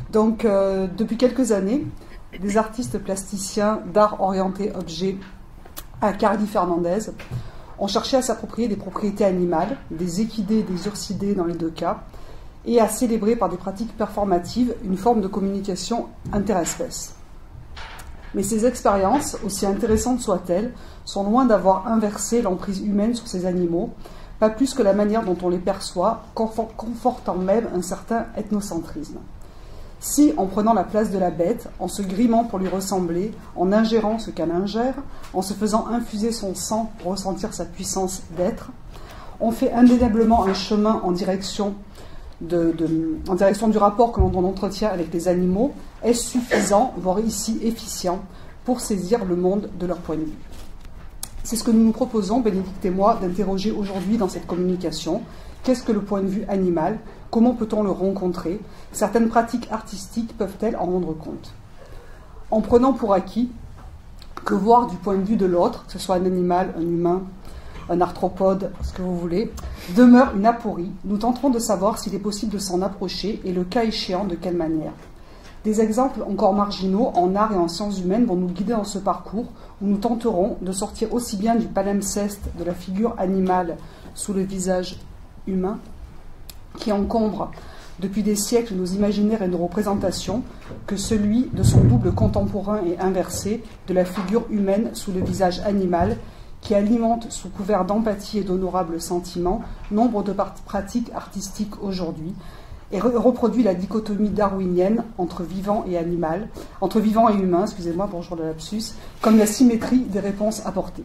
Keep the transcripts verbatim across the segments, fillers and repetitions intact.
Donc, euh, depuis quelques années, des artistes plasticiens d'art orienté objet à Carly Fernandez ont cherché à s'approprier des propriétés animales, des équidés et des ursidés dans les deux cas, et à célébrer par des pratiques performatives une forme de communication interespèces. Mais ces expériences, aussi intéressantes soient-elles, sont loin d'avoir inversé l'emprise humaine sur ces animaux, pas plus que la manière dont on les perçoit, confortant même un certain ethnocentrisme. Si, en prenant la place de la bête, en se grimant pour lui ressembler, en ingérant ce qu'elle ingère, en se faisant infuser son sang pour ressentir sa puissance d'être, on fait indéniablement un chemin en direction, de, de, en direction du rapport que l'on entretient avec les animaux, est suffisant, voire ici efficient, pour saisir le monde de leur point de vue. C'est ce que nous nous proposons, Bénédicte et moi, d'interroger aujourd'hui dans cette communication. Qu'est-ce que le point de vue animal? Comment peut-on le rencontrer? Certaines pratiques artistiques peuvent-elles en rendre compte? En prenant pour acquis que voir du point de vue de l'autre, que ce soit un animal, un humain, un arthropode, ce que vous voulez, demeure une aporie, nous tenterons de savoir s'il est possible de s'en approcher et le cas échéant de quelle manière. Des exemples encore marginaux en art et en sciences humaines vont nous guider dans ce parcours où nous tenterons de sortir aussi bien du palimpseste de la figure animale sous le visage humain qui encombre depuis des siècles nos imaginaires et nos représentations que celui de son double contemporain et inversé de la figure humaine sous le visage animal qui alimente sous couvert d'empathie et d'honorables sentiments nombre de pratiques artistiques aujourd'hui et reproduit la dichotomie darwinienne entre vivant et animal, entre vivant et humain, excusez-moi, bonjour le lapsus, comme la symétrie des réponses apportées.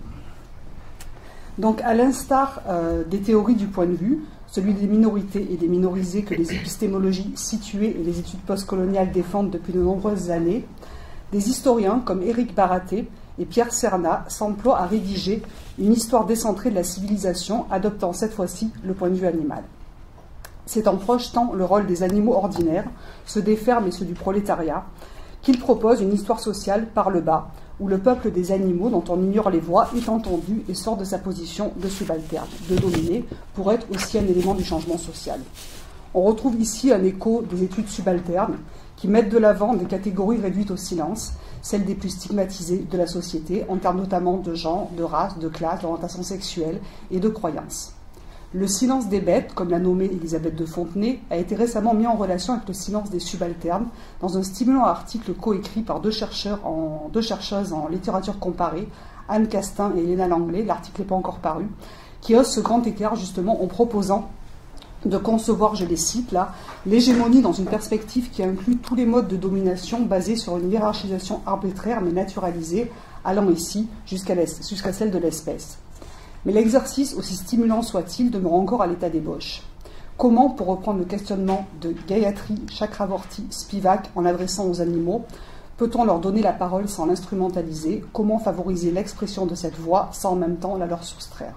Donc, à l'instar euh, des théories du point de vue, celui des minorités et des minorisés que les épistémologies situées et les études postcoloniales défendent depuis de nombreuses années, des historiens comme Éric Baraté et Pierre Cernat s'emploient à rédiger une histoire décentrée de la civilisation, adoptant cette fois-ci le point de vue animal. C'est en projetant le rôle des animaux ordinaires, ceux des fermes et ceux du prolétariat, qu'ils proposent une histoire sociale par le bas, où le peuple des animaux, dont on ignore les voix, est entendu et sort de sa position de subalterne, de dominé, pour être aussi un élément du changement social. On retrouve ici un écho des études subalternes qui mettent de l'avant des catégories réduites au silence, celles des plus stigmatisées de la société, en termes notamment de genre, de race, de classe, d'orientation sexuelle et de croyances. Le silence des bêtes, comme l'a nommé Elisabeth de Fontenay, a été récemment mis en relation avec le silence des subalternes dans un stimulant article coécrit par deux, chercheurs en, deux chercheuses en littérature comparée, Anne Castin et Elena Langlais, l'article n'est pas encore paru, qui osent ce grand écart justement en proposant de concevoir, je les cite là, l'hégémonie dans une perspective qui inclut tous les modes de domination basés sur une hiérarchisation arbitraire mais naturalisée, allant ici jusqu'à jusqu'à celle de l'espèce. Mais l'exercice, aussi stimulant soit-il, demeure encore à l'état d'ébauche. Comment, pour reprendre le questionnement de Gayatri Chakravorty Spivak en l'adressant aux animaux, peut-on leur donner la parole sans l'instrumentaliser? Comment favoriser l'expression de cette voix sans en même temps la leur soustraire?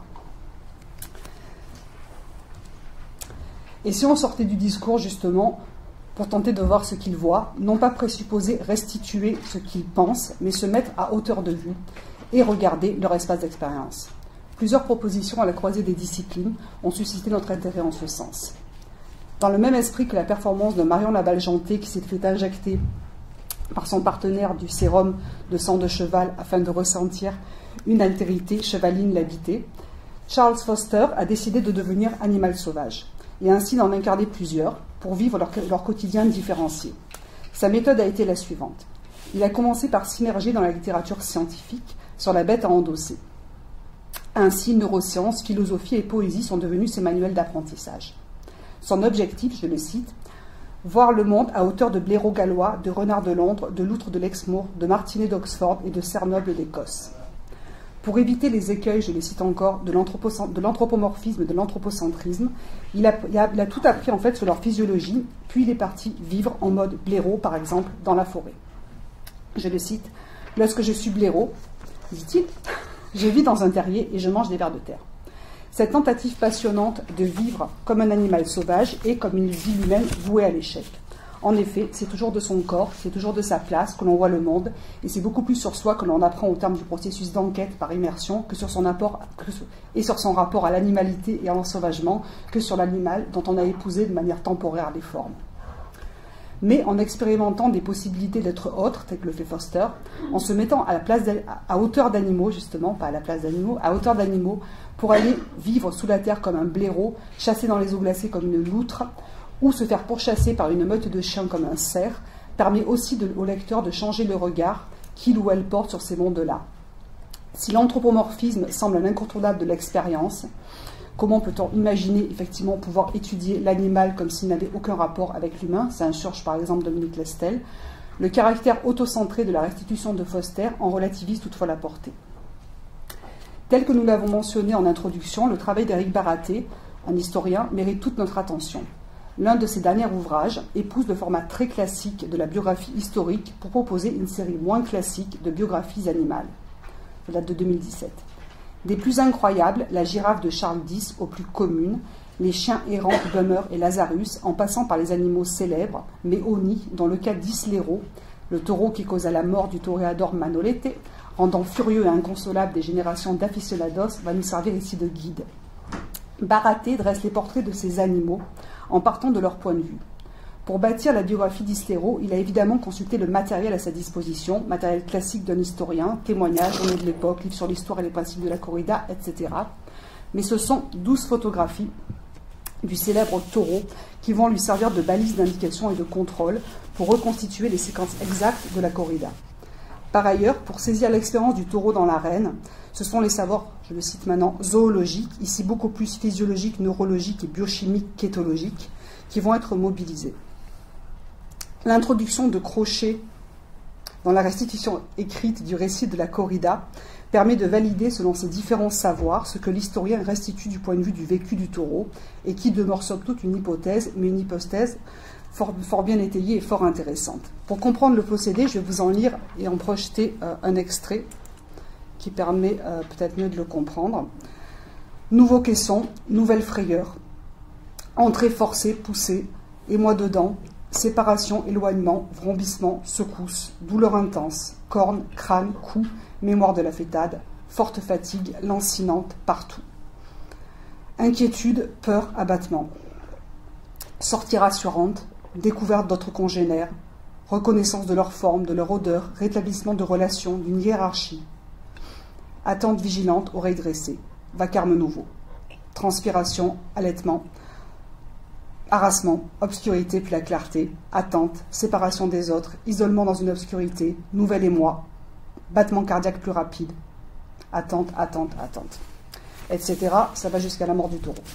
Et si on sortait du discours, justement, pour tenter de voir ce qu'ils voient, non pas présupposer restituer ce qu'ils pensent, mais se mettre à hauteur de vue et regarder leur espace d'expérience. Plusieurs propositions à la croisée des disciplines ont suscité notre intérêt en ce sens. Dans le même esprit que la performance de Marion Lavaljanté qui s'est fait injecter par son partenaire du sérum de sang de cheval afin de ressentir une altérité chevaline l'habiter, Charles Foster a décidé de devenir animal sauvage et ainsi d'en incarner plusieurs pour vivre leur, leur quotidien différencié. Sa méthode a été la suivante. Il a commencé par s'immerger dans la littérature scientifique sur la bête à endosser. Ainsi, neurosciences, philosophie et poésie sont devenus ses manuels d'apprentissage. Son objectif, je le cite, « Voir le monde à hauteur de blaireau gallois, de renard de Londres, de loutre de Lexmoor, de martinet d'Oxford et de cerf noble d'Écosse. » Pour éviter les écueils, je les cite encore, de l'anthropomorphisme et de l'anthropocentrisme, il a, il, a, il a tout appris en fait sur leur physiologie, puis il est parti vivre en mode blaireau, par exemple, dans la forêt. Je le cite, « Lorsque je suis blaireau, dit-il, je vis dans un terrier et je mange des vers de terre. » Cette tentative passionnante de vivre comme un animal sauvage est, comme une vie humaine, vouée à l'échec. En effet, c'est toujours de son corps, c'est toujours de sa place que l'on voit le monde, et c'est beaucoup plus sur soi que l'on apprend au terme du processus d'enquête par immersion que sur son apport que sur, et sur son rapport à l'animalité et à l'ensauvagement que sur l'animal dont on a épousé de manière temporaire les formes. mais en expérimentant des possibilités d'être autre, tel que le fait Foster, en se mettant à, la place à hauteur d'animaux, justement, pas à la place d'animaux, à hauteur d'animaux, pour aller vivre sous la terre comme un blaireau, chasser dans les eaux glacées comme une loutre, ou se faire pourchasser par une meute de chiens comme un cerf, permet aussi de, au lecteur de changer le regard qu'il ou elle porte sur ces mondes-là. Si l'anthropomorphisme semble un incontournable de l'expérience, comment peut-on imaginer effectivement pouvoir étudier l'animal comme s'il n'avait aucun rapport avec l'humain? C'est un cherche par exemple Dominique Lestel. Le caractère autocentré de la restitution de Foster en relativise toutefois la portée. Tel que nous l'avons mentionné en introduction, le travail d'Éric Baraté, un historien, mérite toute notre attention. L'un de ses derniers ouvrages épouse le format très classique de la biographie historique pour proposer une série moins classique de biographies animales. Ça date de deux mille dix-sept. Des plus incroyables, la girafe de Charles dix aux plus communes, les chiens errants Bummer et Lazarus, en passant par les animaux célèbres, mais Oni, dans le cas d'Islero, le taureau qui causa la mort du toréador Manolete, rendant furieux et inconsolable des générations d'aficionados, va nous servir ici de guide. Baraté dresse les portraits de ces animaux en partant de leur point de vue. Pour bâtir la biographie d'Islero, il a évidemment consulté le matériel à sa disposition, matériel classique d'un historien, témoignages, journaux de l'époque, livres sur l'histoire et les principes de la corrida, et cetera. Mais ce sont douze photographies du célèbre taureau qui vont lui servir de balise d'indication et de contrôle pour reconstituer les séquences exactes de la corrida. Par ailleurs, pour saisir l'expérience du taureau dans l'arène, ce sont les savoirs, je le cite maintenant, zoologiques, ici beaucoup plus physiologiques, neurologiques et biochimiques qu'éthologiques, qui vont être mobilisés. L'introduction de Crochet dans la restitution écrite du récit de la corrida permet de valider selon ces différents savoirs ce que l'historien restitue du point de vue du vécu du taureau et qui demeure somme toute une hypothèse, mais une hypothèse fort, fort bien étayée et fort intéressante. Pour comprendre le procédé, je vais vous en lire et en projeter euh, un extrait qui permet euh, peut-être mieux de le comprendre. Nouveau caisson, nouvelle frayeur, entrée forcée, poussée, et moi dedans, séparation, éloignement, vrombissement, secousse, douleur intense, cornes, crâne, cou, mémoire de la fétade, forte fatigue, lancinante, partout. Inquiétude, peur, abattement. Sortie rassurante, découverte d'autres congénères, reconnaissance de leur forme, de leur odeur, rétablissement de relations, d'une hiérarchie. Attente vigilante, oreille dressée, vacarme nouveau. Transpiration, allaitement, harassement, obscurité puis la clarté, attente, séparation des autres, isolement dans une obscurité, nouvel émoi, battement cardiaque plus rapide, attente, attente, attente, et cetera. Ça va jusqu'à la mort du taureau.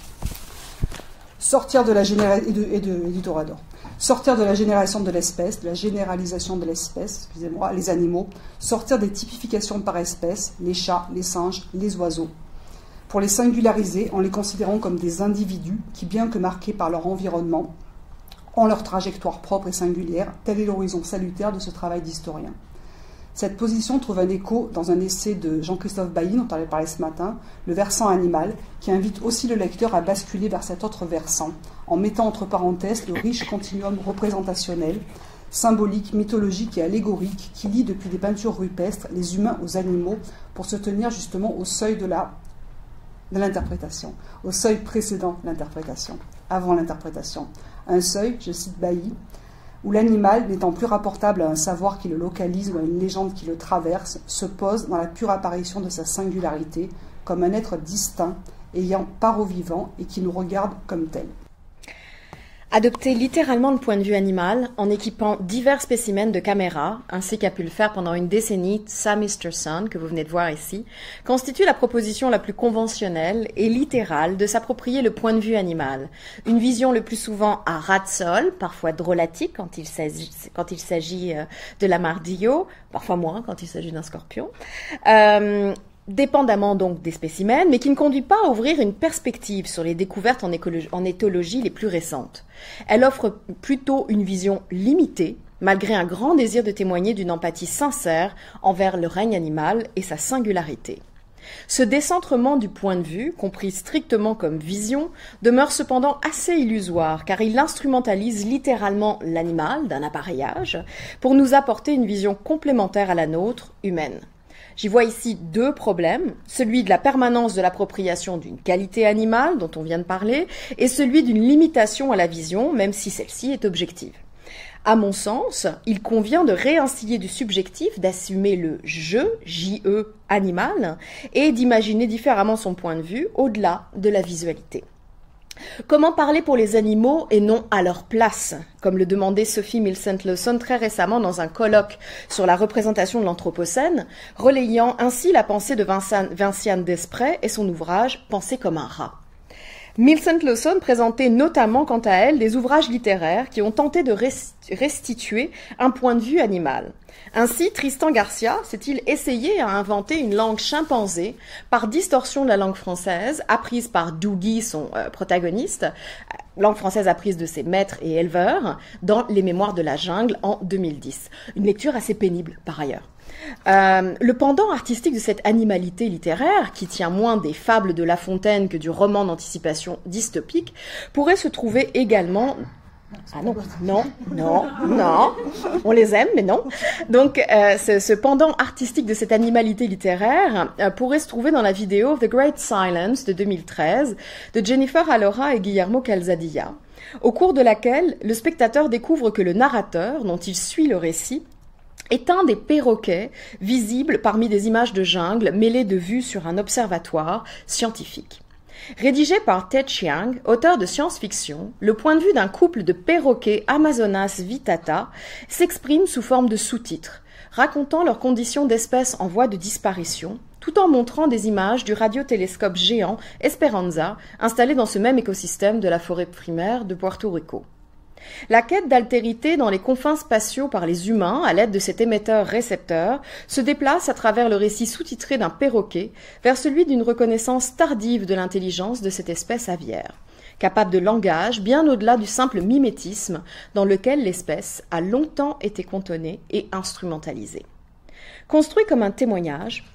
Sortir de la génération et, de, et, de, et du taurador. Sortir de la génération de l'espèce, de la généralisation de l'espèce, excusez-moi, les animaux, sortir des typifications par espèce, les chats, les singes, les oiseaux, pour les singulariser en les considérant comme des individus qui, bien que marqués par leur environnement, ont leur trajectoire propre et singulière. Tel est l'horizon salutaire de ce travail d'historien. Cette position trouve un écho dans un essai de Jean-Christophe Bailly, dont on avait parlé ce matin, Le versant animal, qui invite aussi le lecteur à basculer vers cet autre versant, en mettant entre parenthèses le riche continuum représentationnel, symbolique, mythologique et allégorique qui lie depuis des peintures rupestres les humains aux animaux pour se tenir justement au seuil de la de l'interprétation, au seuil précédent de l'interprétation, avant l'interprétation. Un seuil, je cite Bailly, où l'animal, n'étant plus rapportable à un savoir qui le localise ou à une légende qui le traverse, se pose dans la pure apparition de sa singularité, comme un être distinct, ayant part au vivant et qui nous regarde comme tel. Adopter littéralement le point de vue animal en équipant divers spécimens de caméras, ainsi qu'a pu le faire pendant une décennie Sam Easterson, que vous venez de voir ici, constitue la proposition la plus conventionnelle et littérale de s'approprier le point de vue animal. Une vision le plus souvent à ras de sol, parfois drôlatique quand il s'agit, quand il s'agit de l'armadillo, parfois moins quand il s'agit d'un scorpion. Euh, dépendamment donc des spécimens, mais qui ne conduit pas à ouvrir une perspective sur les découvertes en, écologie, en éthologie les plus récentes. Elle offre plutôt une vision limitée, malgré un grand désir de témoigner d'une empathie sincère envers le règne animal et sa singularité. Ce décentrement du point de vue, compris strictement comme vision, demeure cependant assez illusoire, car il instrumentalise littéralement l'animal d'un appareillage pour nous apporter une vision complémentaire à la nôtre, humaine. J'y vois ici deux problèmes, celui de la permanence de l'appropriation d'une qualité animale, dont on vient de parler, et celui d'une limitation à la vision, même si celle-ci est objective. À mon sens, il convient de réinstiller du subjectif, d'assumer le « je », J E, animal, et d'imaginer différemment son point de vue au-delà de la visualité. Comment parler pour les animaux et non à leur place, comme le demandait Sophie Milcent-Lawson très récemment dans un colloque sur la représentation de l'Anthropocène, relayant ainsi la pensée de Vinciane Desprez et son ouvrage « Penser comme un rat ». Milcent-Lawson présentait notamment, quant à elle, des ouvrages littéraires qui ont tenté de restituer un point de vue animal. Ainsi, Tristan Garcia s'est-il essayé à inventer une langue chimpanzé par distorsion de la langue française, apprise par Doogie, son euh, protagoniste, langue française apprise de ses maîtres et éleveurs, dans Les Mémoires de la jungle en deux mille dix. Une lecture assez pénible, par ailleurs. Euh, le pendant artistique de cette animalité littéraire, qui tient moins des fables de La Fontaine que du roman d'anticipation dystopique, pourrait se trouver également... Ah non, non, non, non, on les aime, mais non. Donc, euh, ce, ce pendant artistique de cette animalité littéraire euh, pourrait se trouver dans la vidéo The Great Silence de deux mille treize de Jennifer Alora et Guillermo Calzadilla, au cours de laquelle le spectateur découvre que le narrateur, dont il suit le récit, est un des perroquets visibles parmi des images de jungle mêlées de vues sur un observatoire scientifique. Rédigé par Ted Chiang, auteur de science-fiction, le point de vue d'un couple de perroquets Amazonas vittata s'exprime sous forme de sous-titres, racontant leurs conditions d'espèces en voie de disparition, tout en montrant des images du radiotélescope géant Esperanza, installé dans ce même écosystème de la forêt primaire de Puerto Rico. La quête d'altérité dans les confins spatiaux par les humains, à l'aide de cet émetteur-récepteur, se déplace à travers le récit sous-titré d'un perroquet vers celui d'une reconnaissance tardive de l'intelligence de cette espèce aviaire, capable de langage bien au-delà du simple mimétisme dans lequel l'espèce a longtemps été cantonnée et instrumentalisée. Construit comme un témoignage,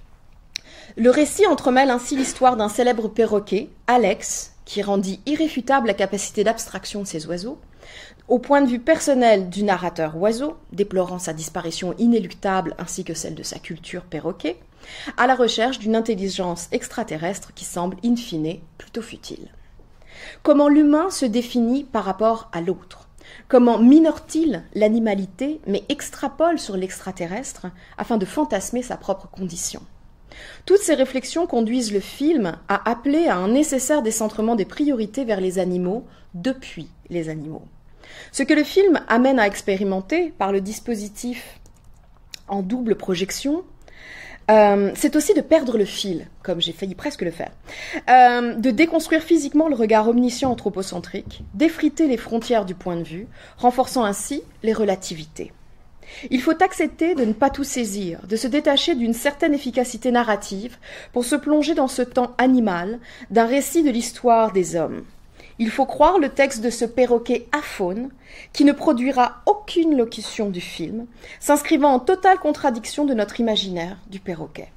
le récit entremêle ainsi l'histoire d'un célèbre perroquet, Alex, qui rendit irréfutable la capacité d'abstraction de ces oiseaux, au point de vue personnel du narrateur oiseau, déplorant sa disparition inéluctable ainsi que celle de sa culture perroquet, à la recherche d'une intelligence extraterrestre qui semble in fine plutôt futile. Comment l'humain se définit par rapport à l'autre? Comment minore-t-il l'animalité mais extrapole sur l'extraterrestre afin de fantasmer sa propre condition? Toutes ces réflexions conduisent le film à appeler à un nécessaire décentrement des priorités vers les animaux depuis les animaux. Ce que le film amène à expérimenter par le dispositif en double projection, euh, c'est aussi de perdre le fil, comme j'ai failli presque le faire, euh, de déconstruire physiquement le regard omniscient anthropocentrique, d'effriter les frontières du point de vue, renforçant ainsi les relativités. Il faut accepter de ne pas tout saisir, de se détacher d'une certaine efficacité narrative pour se plonger dans ce temps animal d'un récit de l'histoire des hommes. Il faut croire le texte de ce perroquet aphone qui ne produira aucune locution du film, s'inscrivant en totale contradiction de notre imaginaire du perroquet.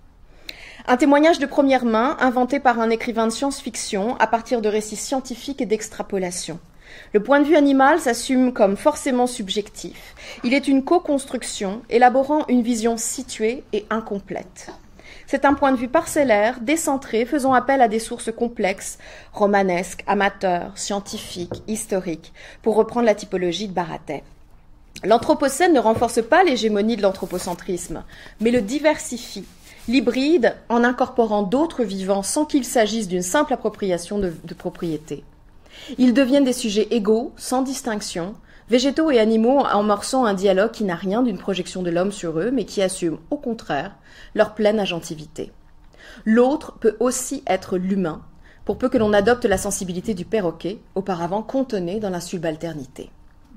Un témoignage de première main inventé par un écrivain de science-fiction à partir de récits scientifiques et d'extrapolation. Le point de vue animal s'assume comme forcément subjectif. Il est une co-construction élaborant une vision située et incomplète. C'est un point de vue parcellaire, décentré, faisant appel à des sources complexes, romanesques, amateurs, scientifiques, historiques, pour reprendre la typologie de Baratet. L'Anthropocène ne renforce pas l'hégémonie de l'anthropocentrisme, mais le diversifie, l'hybride en incorporant d'autres vivants sans qu'il s'agisse d'une simple appropriation de, de propriété. Ils deviennent des sujets égaux, sans distinction, végétaux et animaux amorçant un dialogue qui n'a rien d'une projection de l'homme sur eux, mais qui assume, au contraire, leur pleine agentivité. L'autre peut aussi être l'humain, pour peu que l'on adopte la sensibilité du perroquet, auparavant cantonnée dans la subalternité.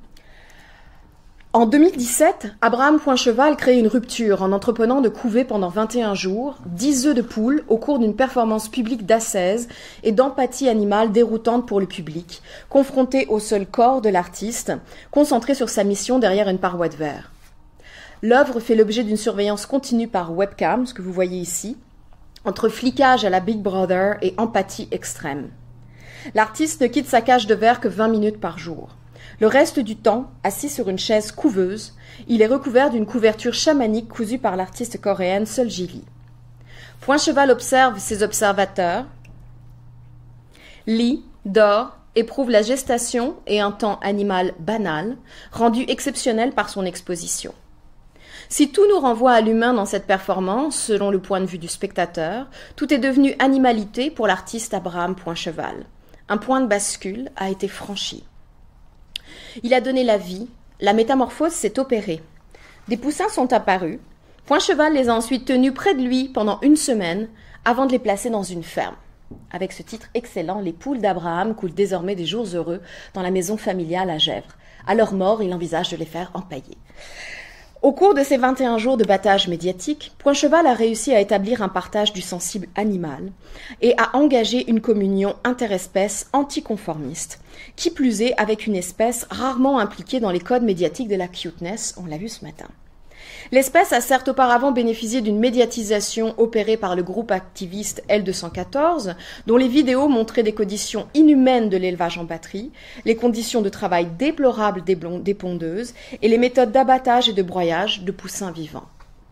En deux mille dix-sept, Abraham Poincheval crée une rupture en entreprenant de couver pendant vingt et un jours dix œufs de poule au cours d'une performance publique d'ascèse et d'empathie animale déroutante pour le public, confronté au seul corps de l'artiste, concentré sur sa mission derrière une paroi de verre. L'œuvre fait l'objet d'une surveillance continue par webcam, ce que vous voyez ici, entre flicage à la Big Brother et empathie extrême. L'artiste ne quitte sa cage de verre que vingt minutes par jour. Le reste du temps, assis sur une chaise couveuse, il est recouvert d'une couverture chamanique cousue par l'artiste coréenne Seulgi Lee. Poincheval observe ses observateurs. Lee dort éprouve la gestation et un temps animal banal, rendu exceptionnel par son exposition. Si tout nous renvoie à l'humain dans cette performance, selon le point de vue du spectateur, tout est devenu animalité pour l'artiste Abraham Poincheval. Un point de bascule a été franchi. Il a donné la vie, la métamorphose s'est opérée. Des poussins sont apparus. Poincheval les a ensuite tenus près de lui pendant une semaine avant de les placer dans une ferme. Avec ce titre excellent, les poules d'Abraham coulent désormais des jours heureux dans la maison familiale à Gèvres. À leur mort, il envisage de les faire empailler. Au cours de ces vingt et un jours de battage médiatique, Poincheval a réussi à établir un partage du sensible animal et à engager une communion interespèce anticonformiste, qui plus est avec une espèce rarement impliquée dans les codes médiatiques de la cuteness, on l'a vu ce matin. L'espèce a certes auparavant bénéficié d'une médiatisation opérée par le groupe activiste L deux cent quatorze, dont les vidéos montraient des conditions inhumaines de l'élevage en batterie, les conditions de travail déplorables des, des pondeuses et les méthodes d'abattage et de broyage de poussins vivants.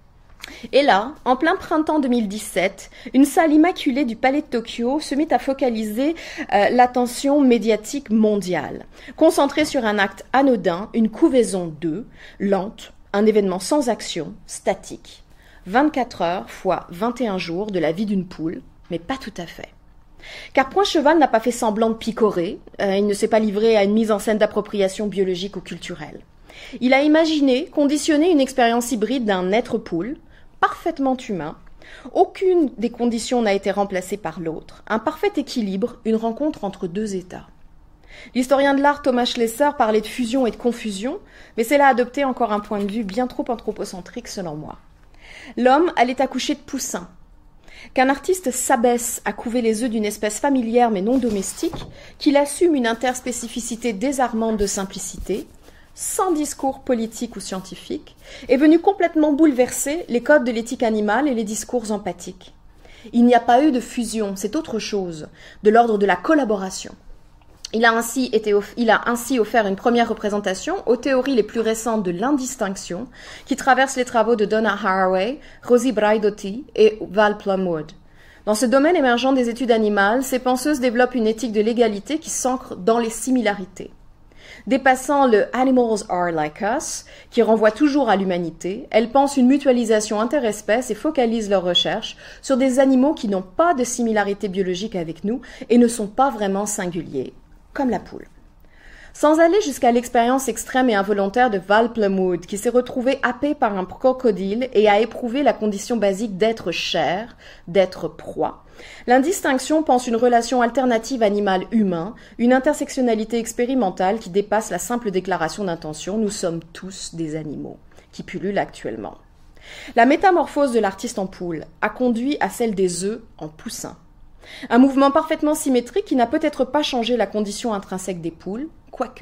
Et là, en plein printemps deux mille dix-sept, une salle immaculée du Palais de Tokyo se mit à focaliser euh, l'attention médiatique mondiale, concentrée sur un acte anodin, une couvaison d'œufs, lente, un événement sans action, statique. vingt-quatre heures fois vingt et un jours de la vie d'une poule, mais pas tout à fait. Car Poincheval n'a pas fait semblant de picorer, euh, il ne s'est pas livré à une mise en scène d'appropriation biologique ou culturelle. Il a imaginé, conditionné une expérience hybride d'un être poule, parfaitement humain. Aucune des conditions n'a été remplacée par l'autre. Un parfait équilibre, une rencontre entre deux états. L'historien de l'art Thomas Schlesser parlait de fusion et de confusion, mais c'est là adopter encore un point de vue bien trop anthropocentrique selon moi. L'homme allait accoucher de poussins. Qu'un artiste s'abaisse à couver les œufs d'une espèce familière mais non domestique, qu'il assume une interspécificité désarmante de simplicité, sans discours politique ou scientifique, est venu complètement bouleverser les codes de l'éthique animale et les discours empathiques. Il n'y a pas eu de fusion, c'est autre chose, de l'ordre de la collaboration. Il a, ainsi été, il a ainsi offert une première représentation aux théories les plus récentes de l'indistinction qui traversent les travaux de Donna Haraway, Rosie Braidotti et Val Plumwood. Dans ce domaine émergent des études animales, ces penseuses développent une éthique de l'égalité qui s'ancre dans les similarités. Dépassant le « animals are like us », qui renvoie toujours à l'humanité, elles pensent une mutualisation interespèces et focalisent leurs recherches sur des animaux qui n'ont pas de similarité biologique avec nous et ne sont pas vraiment singuliers, comme la poule. Sans aller jusqu'à l'expérience extrême et involontaire de Val Plumwood, qui s'est retrouvé happé par un crocodile et a éprouvé la condition basique d'être chair, d'être proie, l'indistinction pense une relation alternative animal-humain, une intersectionnalité expérimentale qui dépasse la simple déclaration d'intention « nous sommes tous des animaux » qui pullule actuellement. La métamorphose de l'artiste en poule a conduit à celle des œufs en poussins. Un mouvement parfaitement symétrique qui n'a peut-être pas changé la condition intrinsèque des poules, quoique.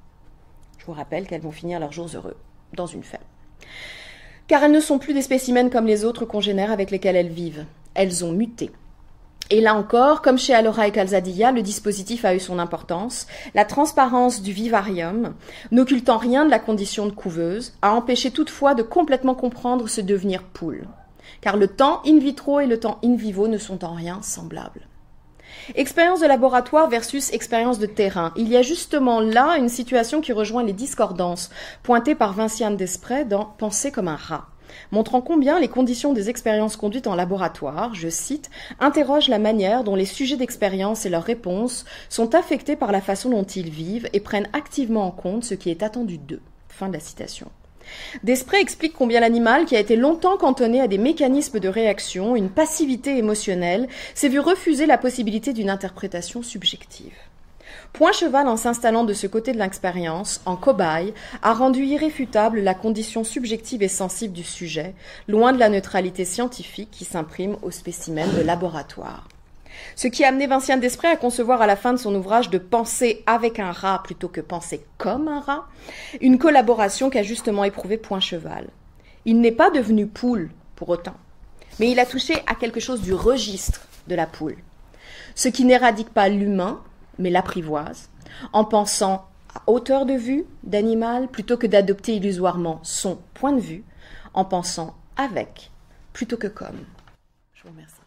Je vous rappelle qu'elles vont finir leurs jours heureux dans une ferme. Car elles ne sont plus des spécimens comme les autres congénères avec lesquels elles vivent. Elles ont muté. Et là encore, comme chez Alora et Calzadilla, le dispositif a eu son importance. La transparence du vivarium, n'occultant rien de la condition de couveuse, a empêché toutefois de complètement comprendre ce devenir poule. Car le temps in vitro et le temps in vivo ne sont en rien semblables. Expérience de laboratoire versus expérience de terrain. Il y a justement là une situation qui rejoint les discordances pointées par Vinciane Desprez dans « Penser comme un rat », montrant combien les conditions des expériences conduites en laboratoire, je cite, interrogent la manière dont les sujets d'expérience et leurs réponses sont affectés par la façon dont ils vivent et prennent activement en compte ce qui est attendu d'eux. Fin de la citation. Desprez explique combien l'animal, qui a été longtemps cantonné à des mécanismes de réaction, une passivité émotionnelle, s'est vu refuser la possibilité d'une interprétation subjective. Poincheval, en s'installant de ce côté de l'expérience, en cobaye, a rendu irréfutable la condition subjective et sensible du sujet, loin de la neutralité scientifique qui s'imprime aux spécimens de laboratoire. Ce qui a amené Vinciane Desprez à concevoir à la fin de son ouvrage de penser avec un rat plutôt que penser comme un rat, une collaboration qu'a justement éprouvé Poincheval. Il n'est pas devenu poule pour autant, mais il a touché à quelque chose du registre de la poule, ce qui n'éradique pas l'humain, mais l'apprivoise, en pensant à hauteur de vue d'animal plutôt que d'adopter illusoirement son point de vue, en pensant avec plutôt que comme. Je vous remercie.